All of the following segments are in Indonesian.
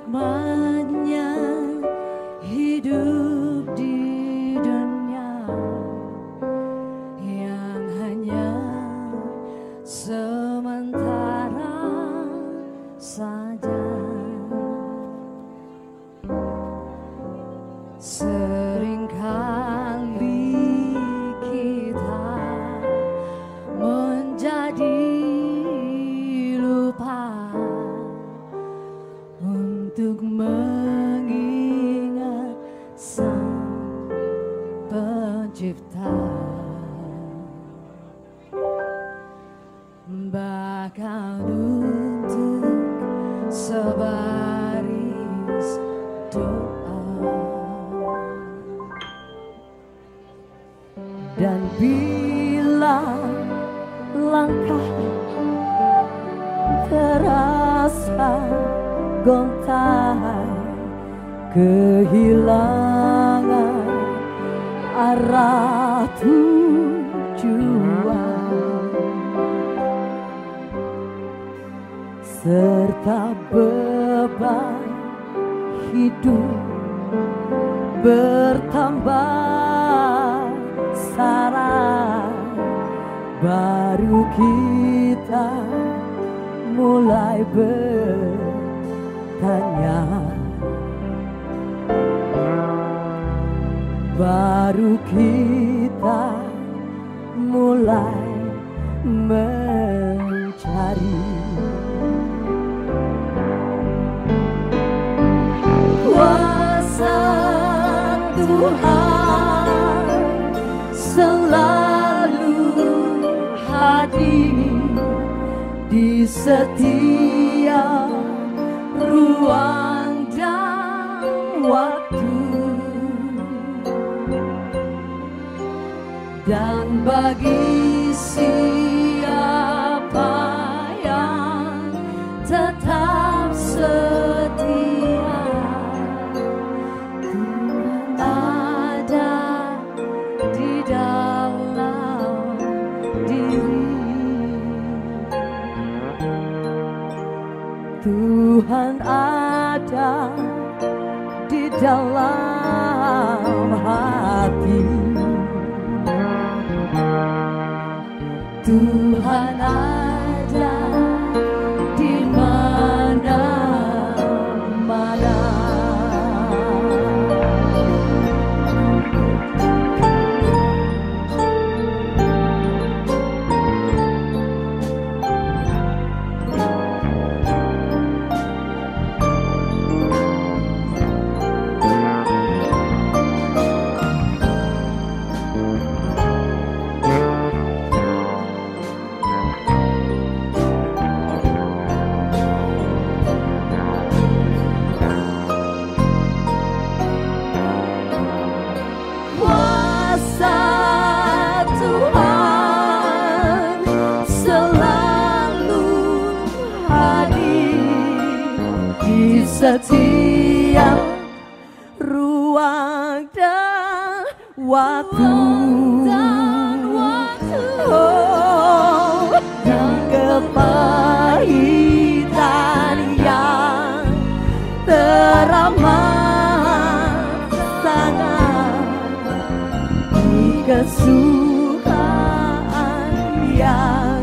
nikmatnya hidup di dunia yang hanya sementara saja. Seringkali kita menjadi lupa untuk mengingat Sang Pencipta, bahkan untuk sebaris doa. Dan bila langkah terasa gontai, kehilangan arah tujuan, serta beban hidup bertambah syarat, baru kita mulai bertanya, baru kita mulai mencari kuasa Tuhan selalu hadir di setiap ruang dan waktu, dan bagi siapa yang tetap setia, Tuhan ada di dalam diri. Tuhan ada di dalam hati. Tuhan ada di mana-mana. Setiap ruang dan waktu, oh, dan kepahitan yang teramat sangat, di kesukaan yang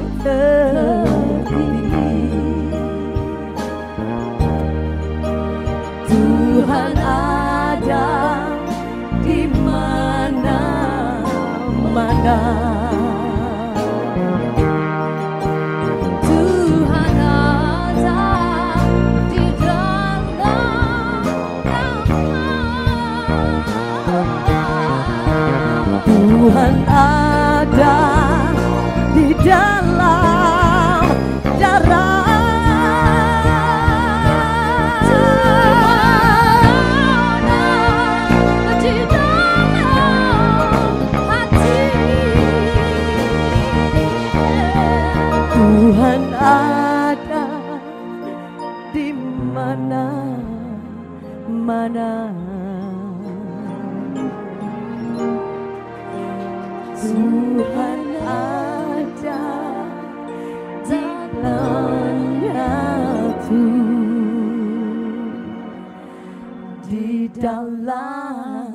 Tuhan ada di mana-mana. Tuhan ada di dalam, Tuhan ada di dalam darah. Tuhan ada di mana-mana. Tuhan ada di dalamnya Tuhan. dalam